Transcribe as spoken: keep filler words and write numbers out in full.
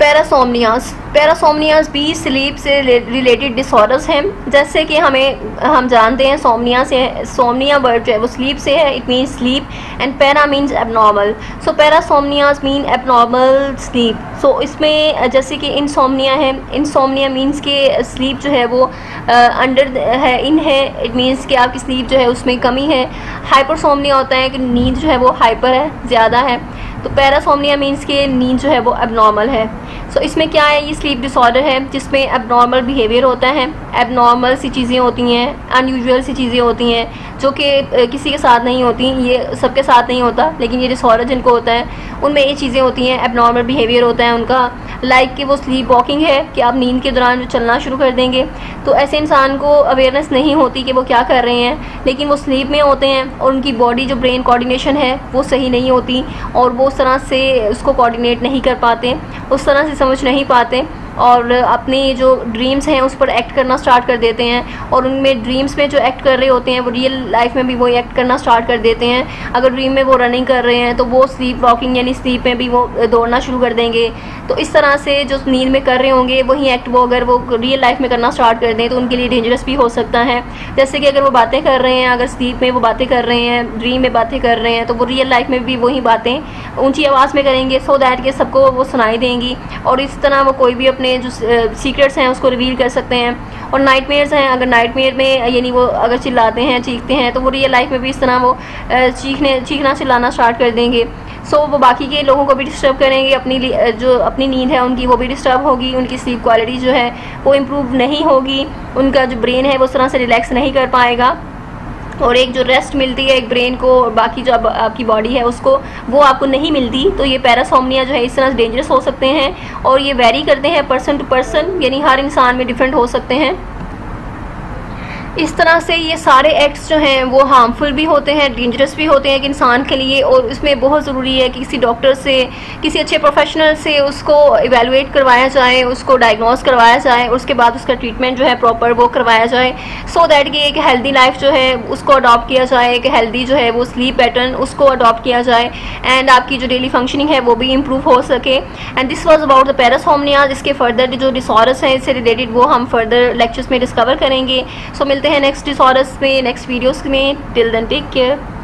पैरासोमनियाज पैरासोमनियाज भी स्लीप से related disorders हैं। जैसे कि हमें हम जानते हैं सोमनिया से सोमनिया वर्ड जो है वो स्लीप से है, it means sleep, and para means abnormal. So parasomnias mean abnormal sleep. So इसमें जैसे कि इनसोमनिया है, इनसोमनिया मीन्स के स्लीप जो है वो अंडर है, इन है, इट मीन्स कि आपकी स्लीप जो है उसमें कमी है। हाइपरसोमनिया होता है कि नींद जो है वो हाइपर है, ज़्यादा है। तो पैरासोमनिया मीन्स के नींद जो है वो एबनॉर्मल है। सो so, इसमें क्या है, ये स्लीप डिसऑर्डर है जिसमें एबनॉर्मल बिहेवियर होता है, एबनॉर्मल सी चीज़ें होती हैं, अनयूजुअल सी चीज़ें होती हैं जो कि किसी के साथ नहीं होती, ये सबके साथ नहीं होता, लेकिन ये डिसऑर्डर जिनको होता है उनमें ये चीज़ें होती हैं, एबनॉर्मल बिहेवियर होता है उनका। लाइक कि वो स्लीप वॉकिंग है कि आप नींद के दौरान जो चलना शुरू कर देंगे, तो ऐसे इंसान को अवेयरनेस नहीं होती कि वो क्या कर रहे हैं, लेकिन वो स्लीप में होते हैं और उनकी बॉडी जो ब्रेन कोऑर्डिनेशन है वो सही नहीं होती और वो उस तरह से उसको कोऑर्डिनेट नहीं कर पाते, उस तरह से समझ नहीं पाते और अपनी जो ड्रीम्स हैं उस पर एक्ट करना स्टार्ट कर देते हैं। और उनमें ड्रीम्स में जो एक्ट कर रहे होते हैं वो रियल लाइफ में भी वो एक्ट करना स्टार्ट कर देते हैं। अगर ड्रीम में वो रनिंग कर रहे हैं तो वो स्लीप वॉकिंग यानी स्लीप में भी वो दौड़ना शुरू कर देंगे। तो इस तरह से जो नींद में कर रहे होंगे वही एक्ट वो अगर वो रियल लाइफ में करना स्टार्ट कर दें तो उनके लिए डेंजरस भी हो सकता है। जैसे कि अगर वो बातें कर रहे हैं, अगर स्लीप में वो बातें कर रहे हैं, ड्रीम में बातें कर रहे हैं, तो वो रियल लाइफ में भी वही बातें ऊँची आवाज़ में करेंगे सो दैट कि सबको वो सुनाई देंगी और इस तरह वो कोई भी अपने जो सीक्रेट्स हैं उसको रिवील कर सकते हैं। और नाइटमेयर्स हैं, अगर नाइटमेयर में यानी वो अगर चिल्लाते हैं, चीखते हैं, तो वो रियल लाइफ में भी इस तरह वो चीखने चीखना चिल्लाना स्टार्ट कर देंगे। सो so, वो बाकी के लोगों को भी डिस्टर्ब करेंगे, अपनी जो अपनी नींद है उनकी वो भी डिस्टर्ब होगी, उनकी स्लीप क्वालिटी जो है वो इम्प्रूव नहीं होगी, उनका जो ब्रेन है वो उस तरह से रिलैक्स नहीं कर पाएगा और एक जो रेस्ट मिलती है एक ब्रेन को और बाकी जो अब आपकी बॉडी है उसको, वो आपको नहीं मिलती। तो ये पैरासोमनिया जो है इस तरह से डेंजरस हो सकते हैं और ये वेरी करते हैं पर्सन टू पर्सन, यानी हर इंसान में डिफरेंट हो सकते हैं। इस तरह से ये सारे एक्ट्स जो हैं वो हार्मफुल भी होते हैं, डेंजरस भी होते हैं एक इंसान के लिए और इसमें बहुत ज़रूरी है कि किसी डॉक्टर से, किसी अच्छे प्रोफेशनल से उसको इवेलुएट करवाया जाए, उसको डायग्नोस करवाया जाए, उसके बाद उसका ट्रीटमेंट जो है प्रॉपर वो करवाया जाए सो दैट कि एक हेल्दी लाइफ जो है उसको अडॉप्ट किया जाए, एक हेल्दी जो है वो स्लीप पैटर्न उसको अडॉप्ट किया जाए एंड आपकी जो डेली फंक्शनिंग है वो भी इम्प्रूव हो सके। And this was about the parasomnia. इसके फर्दर जो डिसऑर्डर्स हैं इससे रिलेटेड वो हम फर्दर लेक्चर्स में डिस्कवर करेंगे। सो so, मिलते हैं नेक्स्ट डिसऑर्डर्स में, नेक्स्ट वीडियोस में। Till then take care.